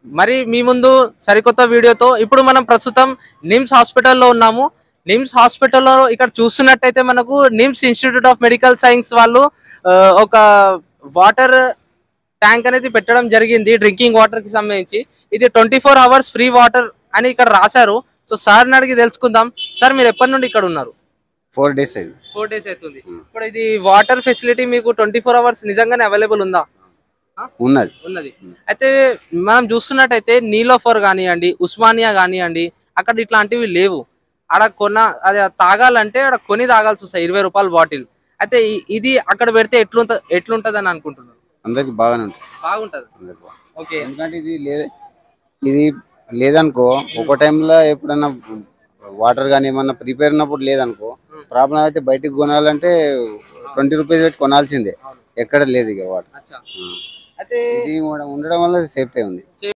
మరి మీ ముందు సరికొత్త వీడియోతో ఇప్పుడు మనం ప్రస్తుతం నిమ్స్ హాస్పిటల్లో ఉన్నాము. నిమ్స్ హాస్పిటల్లో ఇక్కడ చూస్తున్నట్టయితే మనకు NIMS institute of medical science వాళ్ళు ఒక వాటర్ ట్యాంక్ అనేది పెట్టడం జరిగింది డ్రింకింగ్ వాటర్ కి సంబంధించి. ఇది 24 hours ఫ్రీ వాటర్ అని ఇక్కడ రాశారు. సో సార్ని అడిగి తెలుసుకుందాం. సార్ మీరు ఎప్పటి నుండి ఇక్కడ ఉన్నారు? 4 days అయింది. 4 days అవుతుంది. ఇప్పుడు ఇది వాటర్ ఫెసిలిటీ మీకు 24 hours నిజంగానే అవైలబుల్ ఉందా? ఉన్నది. అయితే మనం చూస్తున్నట్టయితే నీలోఫర్ కానివ్వండి, ఉస్మానియా కానివ్వండి, అక్కడ ఇట్లాంటివి లేవు. ఆడ అది తాగాలంటే ఆడ కొని తాగాల్సి వస్తాయి 20 రూపాయల బాటిల్. అయితే ఇది అక్కడ పెడితే ఎట్లుంటది అని అనుకుంటున్నారు? అందరికి బాగుంటది. ఓకే. ఎందుకంటే ఇది లేదనుకో ఒక టైంలో ఎప్పుడన్నా వాటర్ కానీ ఏమన్నా ప్రిపేర్ ఉన్నప్పుడు లేదనుకో ప్రాబ్లం అయితే బయటకు కొనాలంటే 20 రూపీస్ పెట్టి కొనాల్సిందే. ఎక్కడ లేదు ఇక వాటర్. అయితే ఇది ఉండడం వల్ల సేఫ్టీ ఉంది.